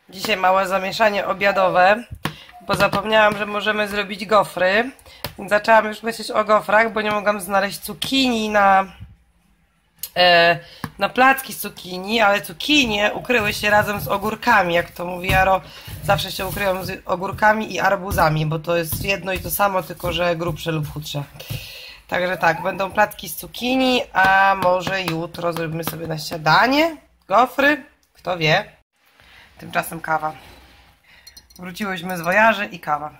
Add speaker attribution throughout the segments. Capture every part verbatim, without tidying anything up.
Speaker 1: Dzisiaj małe zamieszanie obiadowe, bo zapomniałam, że możemy zrobić gofry. Więc zaczęłam już myśleć o gofrach, bo nie mogłam znaleźć cukinii na, e, na placki z cukinii, ale cukinie ukryły się razem z ogórkami, jak to mówi Jaro, zawsze się ukryją z ogórkami i arbuzami, bo to jest jedno i to samo, tylko że grubsze lub chudsze. Także tak, będą placki z cukinii, a może jutro zrobimy sobie na śniadanie gofry, kto wie. Tymczasem kawa. Wróciłyśmy z wojaży i kawa.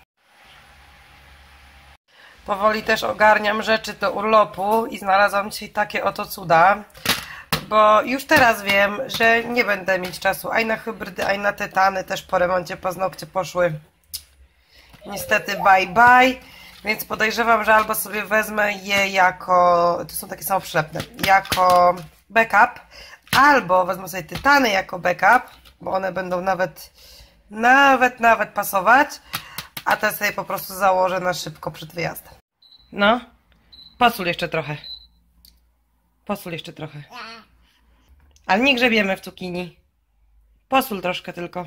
Speaker 1: Powoli też ogarniam rzeczy do urlopu i znalazłam dzisiaj takie oto cuda, bo już teraz wiem, że nie będę mieć czasu ani na hybrydy, ani na tytany. Też po remoncie paznokcie poszły niestety bye bye, więc podejrzewam, że albo sobie wezmę je jako, to są takie samoprzylepne, jako backup, albo wezmę sobie tytany jako backup, bo one będą nawet, nawet, nawet pasować, a te sobie po prostu założę na szybko przed wyjazdem. No, posul jeszcze trochę. Posul jeszcze trochę. Ale nie grzebiemy w cukinii. Posul troszkę tylko.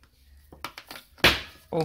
Speaker 1: U.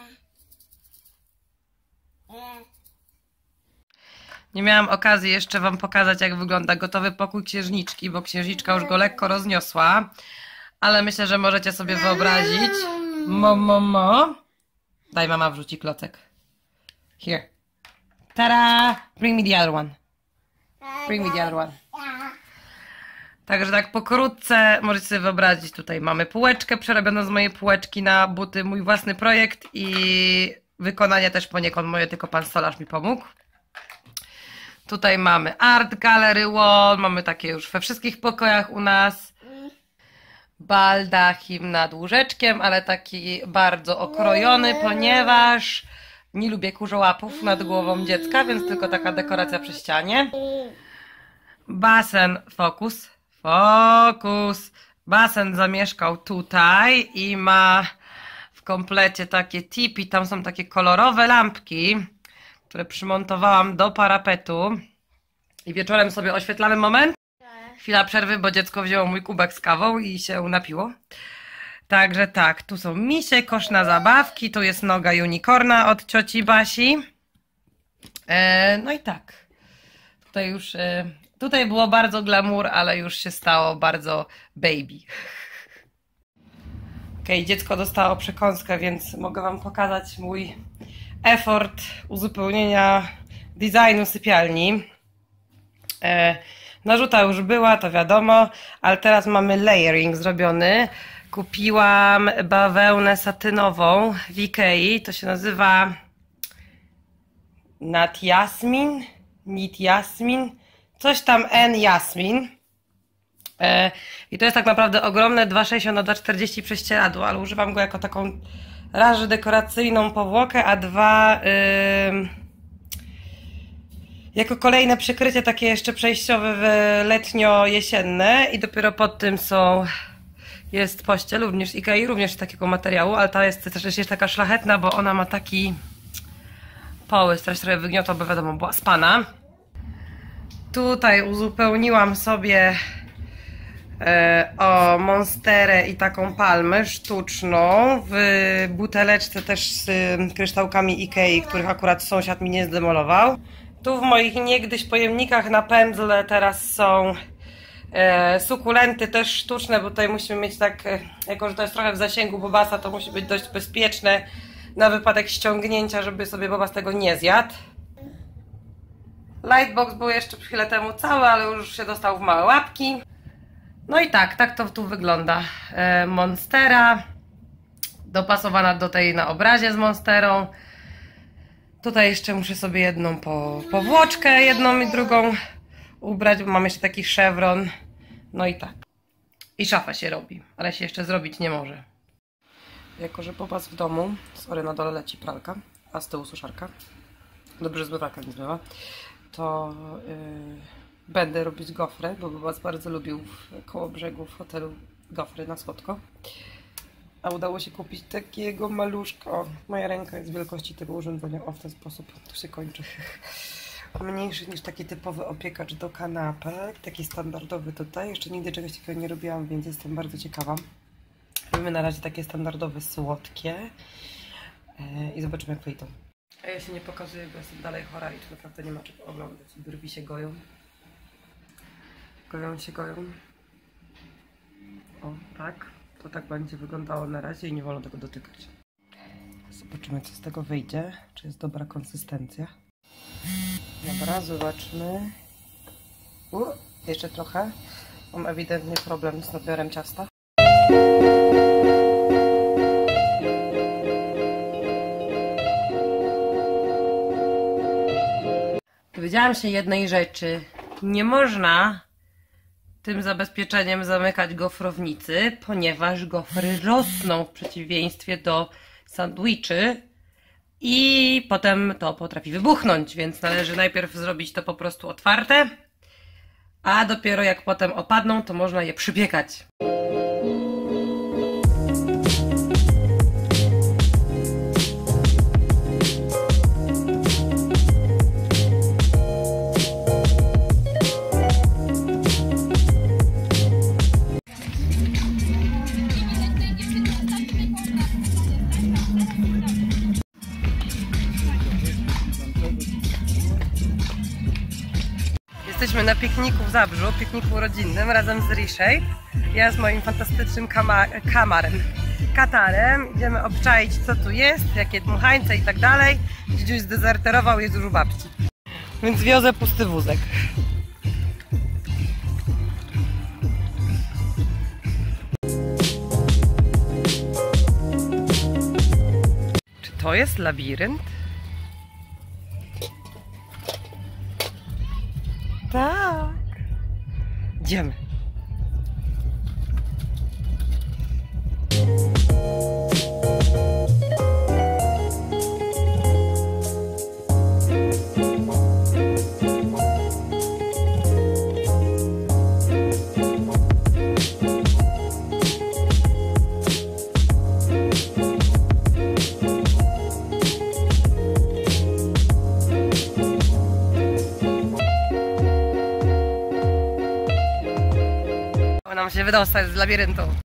Speaker 1: Nie miałam okazji jeszcze Wam pokazać, jak wygląda gotowy pokój księżniczki, bo księżniczka już go lekko rozniosła. Ale myślę, że możecie sobie wyobrazić. Mo, mo, mo. Daj, mama wrzuci klocek. Here. Tada! Bring me the other one. Bring me the other one. Także tak pokrótce możecie sobie wyobrazić. Tutaj mamy półeczkę przerobioną z mojej półeczki na buty. Mój własny projekt i wykonanie też poniekąd moje, tylko pan stolarz mi pomógł. Tutaj mamy art gallery wall. Mamy takie już we wszystkich pokojach u nas. Baldachim nad łóżeczkiem, ale taki bardzo okrojony, ponieważ nie lubię kurzołapów nad głową dziecka, więc tylko taka dekoracja przy ścianie. Basen, fokus, fokus. Basen zamieszkał tutaj i ma w komplecie takie tipi, tam są takie kolorowe lampki, które przymontowałam do parapetu i wieczorem sobie oświetlamy moment. Chwila przerwy, bo dziecko wzięło mój kubek z kawą i się napiło. Także tak, tu są misie, kosz na zabawki, tu jest noga unicorna od cioci Basi. E, no i tak. Tutaj już, e, tutaj było bardzo glamour, ale już się stało bardzo baby. Ok, dziecko dostało przekąskę, więc mogę Wam pokazać mój effort uzupełnienia designu sypialni. E, Narzuta już była, to wiadomo, ale teraz mamy layering zrobiony. Kupiłam bawełnę satynową w Ikei, to się nazywa Nat Jasmin, Nit Jasmin, coś tam N Jasmin. E, I to jest tak naprawdę ogromne dwa sześćdziesiąt na dwa czterdzieści prześcieradło, ale używam go jako taką raz dekoracyjną powłokę, a dwa... Yy, jako kolejne przykrycie takie jeszcze przejściowe letnio-jesienne i dopiero pod tym są, jest pościel, również z Ikei, również z takiego materiału, ale ta jest też jest taka szlachetna, bo ona ma taki połys, teraz trochę wygniotła, bo wiadomo, była spana. Tutaj uzupełniłam sobie e, o monsterę i taką palmę sztuczną w buteleczce też z kryształkami Ikei, których akurat sąsiad mi nie zdemolował. Tu w moich niegdyś pojemnikach na pędzle teraz są e, sukulenty też sztuczne, bo tutaj musimy mieć tak, e, jako że to jest trochę w zasięgu Bobasa, to musi być dość bezpieczne na wypadek ściągnięcia, żeby sobie Bobas tego nie zjadł. Lightbox był jeszcze chwilę temu cały, ale już się dostał w małe łapki. No i tak, tak to tu wygląda. E, Monstera dopasowana do tej na obrazie z monsterą. Tutaj jeszcze muszę sobie jedną po, powłoczkę, jedną i drugą ubrać, bo mam jeszcze taki szewron. No i tak. I szafa się robi, ale się jeszcze zrobić nie może. Jako że Bobas w domu, sorry, na dole leci pralka, a z tyłu suszarka. Dobrze, że zmywarka nie zmywa. To yy, będę robić gofry, bo Bobas bardzo lubił w koło brzegu w hotelu gofry na słodko. A udało się kupić takiego maluszka. O, moja ręka jest wielkości tego urządzenia. O, w ten sposób to się kończy. Mniejszy niż taki typowy opiekacz do kanapek. Taki standardowy tutaj. Jeszcze nigdy czegoś takiego nie robiłam, więc jestem bardzo ciekawa. Robimy na razie takie standardowe, słodkie i zobaczymy, jak wyjdą. A ja się nie pokazuję, bo jestem dalej chora i tu naprawdę nie ma czego oglądać. Brwi się goją. Goją się, goją. O, tak. To tak będzie wyglądało na razie i nie wolno tego dotykać. Zobaczymy, co z tego wyjdzie. Czy jest dobra konsystencja. Dobra, zobaczmy. U, jeszcze trochę. Mam ewidentnie problem z nabiorem ciasta. Dowiedziałam się jednej rzeczy. Nie można tym zabezpieczeniem zamykać gofrownicy, ponieważ gofry rosną w przeciwieństwie do sandwiczy i potem to potrafi wybuchnąć, więc należy najpierw zrobić to po prostu otwarte, a dopiero jak potem opadną, to można je przypiekać. Jesteśmy na pikniku w Zabrzu, pikniku rodzinnym razem z Riszej. Ja z moim fantastycznym kama kamarem, katarem. Idziemy obczaić, co tu jest, jakie dmuchańce i tak dalej. Dzidziuś zdezerterował, jest już u babci. Więc wiozę pusty wózek. Czy to jest labirynt? Tak. Idziemy. Nam się wydostać z labiryntu.